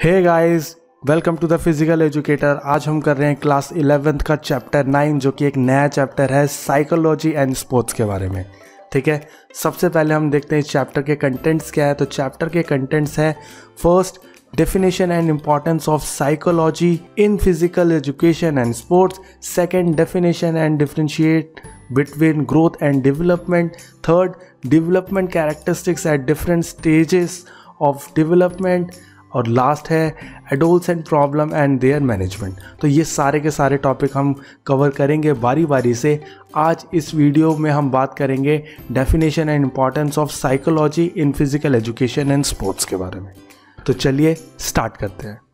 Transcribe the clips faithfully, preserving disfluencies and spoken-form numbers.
Hey guys, welcome to the physical educator. आज हम कर रहे हैं क्लास इलेवेंथ का चैप्टर नाइन, जो कि एक नया चैप्टर है साइकोलॉजी एंड स्पोर्ट्स के बारे में। ठीक है, सबसे पहले हम देखते हैं इस चैप्टर के कंटेंट्स क्या है। तो चैप्टर के कंटेंट्स है, first definition and importance of psychology in physical education and sports, second definition and differentiate between growth and development, third development characteristics at different stages of development, और last है adolescent problem and their management। तो ये सारे के सारे topic हम cover करेंगे बारी बारी से। आज इस वीडियो में हम बात करेंगे definition and importance of psychology in physical education and sports के बारे में। तो चलिए स्टार्ट करते हैं।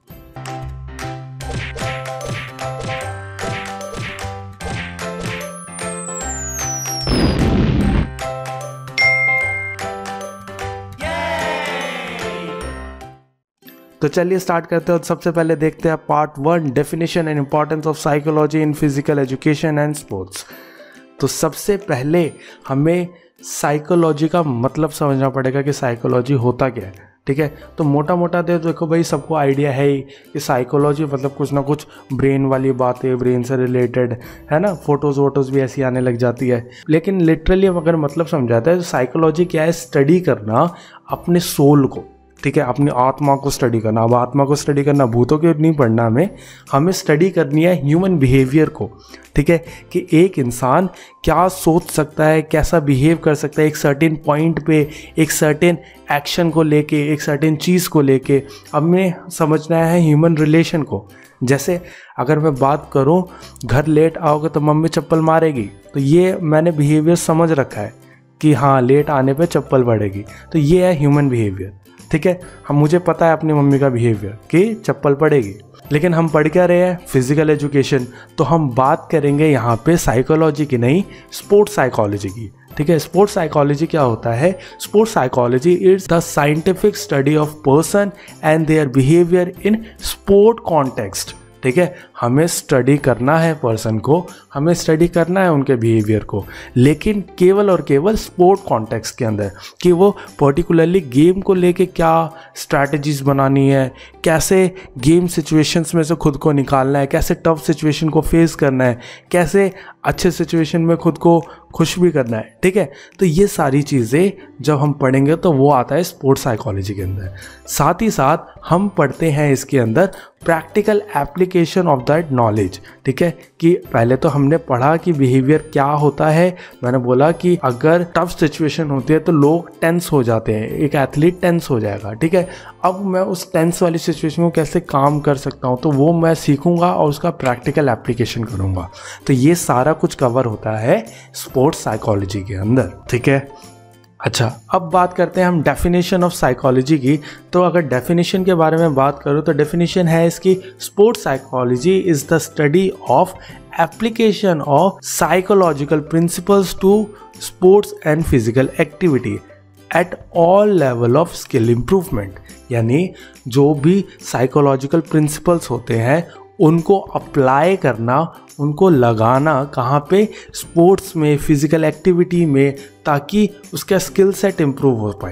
तो चलिए स्टार्ट करते हैं। सबसे पहले देखते हैं part one, definition and importance of psychology in physical education and sports. तो सबसे पहले हमें साइकोलॉजी का मतलब समझना पड़ेगा कि साइकोलॉजी होता क्या है। ठीक है, तो मोटा मोटा दे देखो भाई, सबको आइडिया है ही कि साइकोलॉजी मतलब कुछ ना कुछ ब्रेन वाली बातें, ब्रेन से रिलेटेड है ना, फोटोज़ वोटोज़ भी ऐसी आने लग जाती है। लेकिन लिटरली अगर मतलब समझाता है तो साइकोलॉजी क्या है, स्टडी करना अपने सोल को। ठीक है, अपनी आत्मा को स्टडी करना। अब आत्मा को स्टडी करना भूतों के नहीं पढ़ना, हमें हमें स्टडी करनी है ह्यूमन बिहेवियर को। ठीक है, कि एक इंसान क्या सोच सकता है, कैसा बिहेव कर सकता है एक सर्टेन पॉइंट पे, एक सर्टेन एक्शन को लेके, एक सर्टेन चीज़ को लेके। अब हमें समझना है ह्यूमन रिलेशन को। जैसे अगर मैं बात करूं, घर लेट आओगे तो मम्मी चप्पल मारेगी, तो ये मैंने बिहेवियर समझ रखा है कि हाँ, लेट आने पे चप्पल पड़ेगी। तो ये है ह्यूमन बिहेवियर। ठीक है, हम मुझे पता है अपनी मम्मी का बिहेवियर कि चप्पल पड़ेगी। लेकिन हम पढ़ क्या रहे हैं, फिजिकल एजुकेशन। तो हम बात करेंगे यहाँ पे साइकोलॉजी की नहीं, स्पोर्ट्स साइकोलॉजी की। ठीक है, स्पोर्ट्स साइकोलॉजी क्या होता है? Sports psychology is the scientific study of person and their behaviour in sport context. ठीक है, हमें स्टडी करना है पर्सन को, हमें स्टडी करना है उनके बिहेवियर को, लेकिन केवल और केवल स्पोर्ट कॉन्टेक्स्ट के अंदर, कि वो पर्टिकुलरली गेम को लेके क्या स्ट्रैटेजीज बनानी है, कैसे गेम सिचुएशंस में से खुद को निकालना है, कैसे टफ सिचुएशन को फेस करना है, कैसे अच्छे सिचुएशन में खुद को खुश भी करना है। ठीक है, तो ये सारी चीज़ें जब हम पढ़ेंगे तो वो आता है स्पोर्ट्स साइकोलॉजी के अंदर। साथ ही साथ हम पढ़ते हैं इसके अंदर practical application of that knowledge. ठीक है, कि पहले तो हमने पढ़ा कि बिहेवियर क्या होता है। मैंने बोला कि अगर टफ सिचुएशन होती है तो लोग टेंस हो जाते हैं, एक एथलीट टेंस हो जाएगा। ठीक है, अब मैं उस टेंस वाली सिचुएशन को कैसे काम कर सकता हूँ, तो वो मैं सीखूंगा और उसका प्रैक्टिकल एप्लीकेशन करूँगा। तो ये सारा कुछ कवर होता है स्पोर्ट्स साइकोलॉजी के अंदर। ठीक है, अच्छा अब बात करते हैं हम डेफिनेशन ऑफ साइकोलॉजी की। तो अगर डेफिनेशन के बारे में बात करूँ तो डेफिनेशन है इसकी, sports psychology is the study of application of psychological principles to sports and physical activity at all level of skill improvement. यानी जो भी साइकोलॉजिकल प्रिंसिपल्स होते हैं उनको अप्लाई करना, उनको लगाना कहाँ पे, स्पोर्ट्स में, फिजिकल एक्टिविटी में, ताकि उसका स्किल सेट इम्प्रूव हो पाए।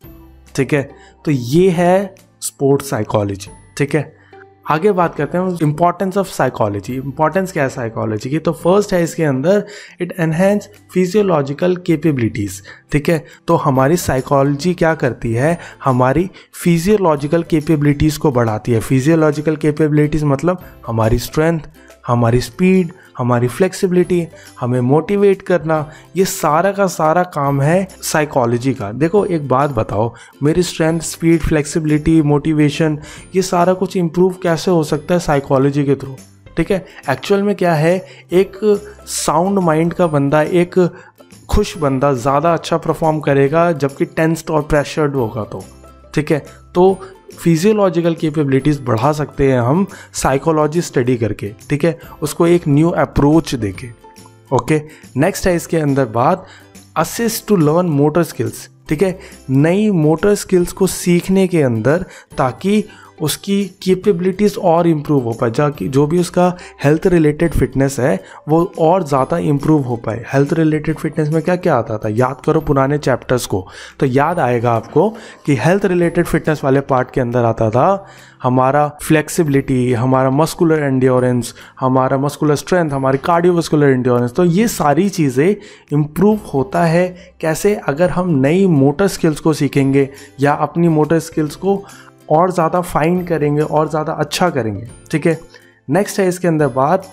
ठीक है, तो ये है स्पोर्ट्स साइकोलॉजी। ठीक है, आगे बात करते हैं इंपॉर्टेंस ऑफ साइकोलॉजी। इंपॉर्टेंस क्या है साइकोलॉजी की? तो फर्स्ट है इसके अंदर, इट एनहेंस फिजियोलॉजिकल कैपेबिलिटीज़। ठीक है, तो हमारी साइकोलॉजी क्या करती है, हमारी फिजियोलॉजिकल कैपेबिलिटीज़ को बढ़ाती है। फिजियोलॉजिकल कैपेबिलिटीज़ मतलब हमारी स्ट्रेंथ, हमारी स्पीड, हमारी फ्लेक्सिबिलिटी, हमें मोटिवेट करना, ये सारा का सारा काम है साइकोलॉजी का। देखो एक बात बताओ, मेरी स्ट्रेंथ, स्पीड, फ्लेक्सिबिलिटी, मोटिवेशन, ये सारा कुछ इम्प्रूव कैसे हो सकता है? साइकोलॉजी के थ्रू। ठीक है, एक्चुअल में क्या है, एक साउंड माइंड का बंदा, एक खुश बंदा ज़्यादा अच्छा परफॉर्म करेगा जबकि टेंस्ड और प्रेशर्ड होगा। तो ठीक है, तो फिजियोलॉजिकल कैपेबिलिटीज़ बढ़ा सकते हैं हम साइकोलॉजी स्टडी करके। ठीक है, उसको एक न्यू अप्रोच देके। ओके, नेक्स्ट है इसके अंदर बात, assist to learn motor skills. ठीक है, नई मोटर स्किल्स को सीखने के अंदर, ताकि उसकी कैपेबिलिटीज़ और इम्प्रूव हो पाए, जाकि जो भी उसका हेल्थ रिलेटेड फिटनेस है वो और ज़्यादा इम्प्रूव हो पाए। हेल्थ रिलेटेड फिटनेस में क्या क्या आता था, याद करो पुराने चैप्टर्स को, तो याद आएगा आपको कि हेल्थ रिलेटेड फिटनेस वाले पार्ट के अंदर आता था हमारा फ्लेक्सिबिलिटी, हमारा मस्कुलर एंड्योरेंस, हमारा मस्कुलर स्ट्रेंथ, हमारी कार्डियोवास्कुलर एंड्योरेंस। तो ये सारी चीज़ें इम्प्रूव होता है कैसे, अगर हम नई मोटर स्किल्स को सीखेंगे या अपनी मोटर स्किल्स को और ज़्यादा फाइन करेंगे और ज़्यादा अच्छा करेंगे। ठीक है, नेक्स्ट है इसके अंदर बात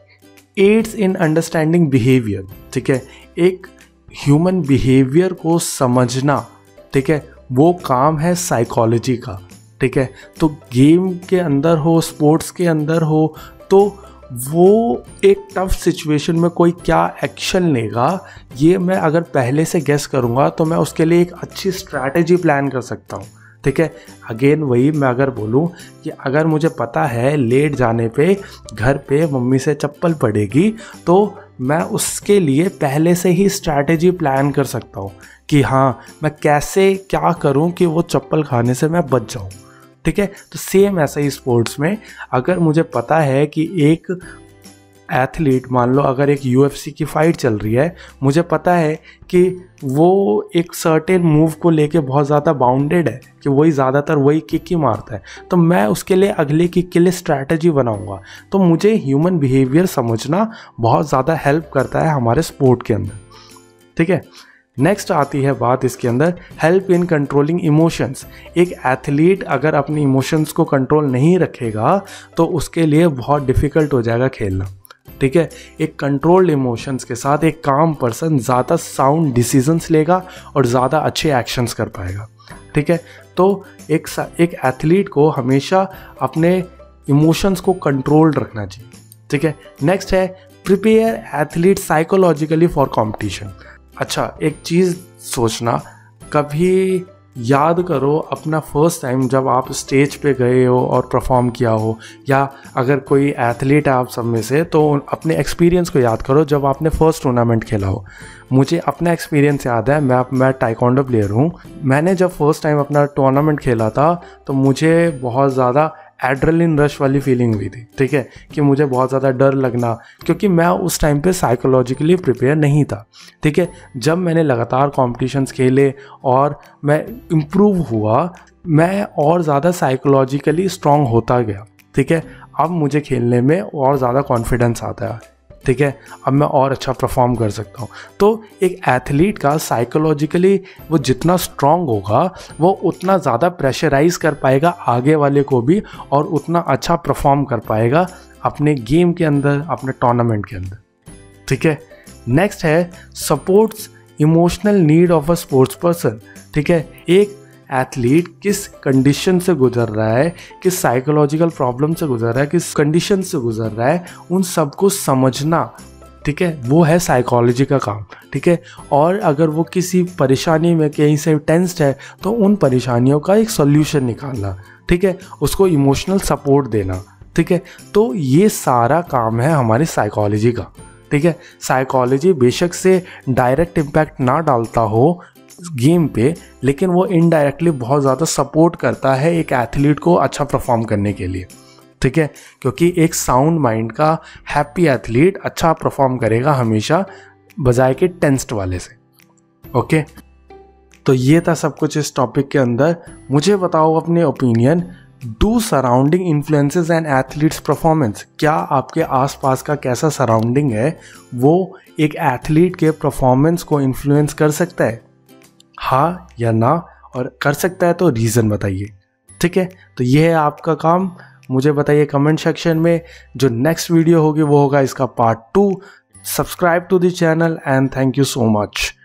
एड्स इन अंडरस्टैंडिंग बिहेवियर। ठीक है, एक ह्यूमन बिहेवियर को समझना, ठीक है, वो काम है साइकोलॉजी का। ठीक है, तो गेम के अंदर हो, स्पोर्ट्स के अंदर हो, तो वो एक टफ सिचुएशन में कोई क्या एक्शन लेगा, ये मैं अगर पहले से गेस करूँगा तो मैं उसके लिए एक अच्छी स्ट्रैटेजी प्लान कर सकता हूँ। ठीक है, अगेन वही मैं अगर बोलूँ कि अगर मुझे पता है लेट जाने पे घर पे मम्मी से चप्पल पड़ेगी, तो मैं उसके लिए पहले से ही स्ट्रैटेजी प्लान कर सकता हूँ कि हाँ मैं कैसे क्या करूँ कि वो चप्पल खाने से मैं बच जाऊँ। ठीक है, तो सेम ऐसा ही स्पोर्ट्स में अगर मुझे पता है कि एक एथलीट, मान लो अगर एक यूएफसी की फ़ाइट चल रही है, मुझे पता है कि वो एक सर्टेन मूव को लेके बहुत ज़्यादा बाउंडेड है कि वही ज़्यादातर वही किक ही मारता है, तो मैं उसके लिए अगले किक के लिए स्ट्रैटेजी बनाऊंगा। तो मुझे ह्यूमन बिहेवियर समझना बहुत ज़्यादा हेल्प करता है हमारे स्पोर्ट के अंदर। ठीक है, नेक्स्ट आती है बात इसके अंदर हेल्प इन कंट्रोलिंग इमोशंस। एक एथलीट अगर अपनी इमोशंस को कंट्रोल नहीं रखेगा तो उसके लिए बहुत डिफ़िकल्ट हो जाएगा खेलना। ठीक है, एक कंट्रोल्ड इमोशंस के साथ एक काम पर्सन ज़्यादा साउंड डिसीजंस लेगा और ज़्यादा अच्छे एक्शंस कर पाएगा। ठीक है, तो एक एक एथलीट को हमेशा अपने इमोशंस को कंट्रोल्ड रखना चाहिए। ठीक है, नेक्स्ट है prepare athlete psychologically for competition. अच्छा, एक चीज़ सोचना, कभी याद करो अपना फर्स्ट टाइम जब आप स्टेज पे गए हो और परफॉर्म किया हो, या अगर कोई एथलीट है आप सब में से तो अपने एक्सपीरियंस को याद करो जब आपने फर्स्ट टूर्नामेंट खेला हो। मुझे अपना एक्सपीरियंस याद है, मैं मैं टाइकोंडो प्लेयर हूँ। मैंने जब फर्स्ट टाइम अपना टूर्नामेंट खेला था तो मुझे बहुत ज़्यादा एड्रेनलिन रश वाली फीलिंग हुई थी। ठीक है, कि मुझे बहुत ज़्यादा डर लगना, क्योंकि मैं उस टाइम पे साइकोलॉजिकली प्रिपेयर नहीं था। ठीक है, जब मैंने लगातार कॉम्पिटिशन्स खेले और मैं इम्प्रूव हुआ, मैं और ज़्यादा साइकोलॉजिकली स्ट्रॉन्ग होता गया। ठीक है, अब मुझे खेलने में और ज़्यादा कॉन्फिडेंस आता है। ठीक है, अब मैं और अच्छा परफॉर्म कर सकता हूँ। तो एक एथलीट का साइकोलॉजिकली वो जितना स्ट्रॉन्ग होगा वो उतना ज़्यादा प्रेशराइज कर पाएगा आगे वाले को भी, और उतना अच्छा परफॉर्म कर पाएगा अपने गेम के अंदर, अपने टूर्नामेंट के अंदर। ठीक है, नेक्स्ट है supports emotional need of a sports person. ठीक है, एक एथलीट किस कंडीशन से गुजर रहा है, किस साइकोलॉजिकल प्रॉब्लम से गुजर रहा है, किस कंडीशन से गुजर रहा है, उन सबको समझना। ठीक है, वो है साइकोलॉजी का काम। ठीक है, और अगर वो किसी परेशानी में कहीं से टेंस्ड है तो उन परेशानियों का एक सॉल्यूशन निकालना। ठीक है, उसको इमोशनल सपोर्ट देना। ठीक है, तो ये सारा काम है हमारी साइकोलॉजी का। ठीक है, साइकोलॉजी बेशक से डायरेक्ट इम्पैक्ट ना डालता हो गेम पे, लेकिन वो इनडायरेक्टली बहुत ज़्यादा सपोर्ट करता है एक एथलीट को अच्छा परफॉर्म करने के लिए। ठीक है, क्योंकि एक साउंड माइंड का हैप्पी एथलीट अच्छा परफॉर्म करेगा हमेशा, बजाय के टेंस्ड वाले से। ओके, तो ये था सब कुछ इस टॉपिक के अंदर। मुझे बताओ अपने opinion, do surrounding influences an athlete's performance. क्या आपके आसपास का कैसा सराउंडिंग है वो एक एथलीट के परफॉर्मेंस को इन्फ्लुएंस कर सकता है, हाँ या ना, और कर सकता है तो रीज़न बताइए। ठीक है, तो ये है आपका काम, मुझे बताइए कमेंट सेक्शन में। जो नेक्स्ट वीडियो होगी वो होगा इसका part two. Subscribe to the channel and thank you so much.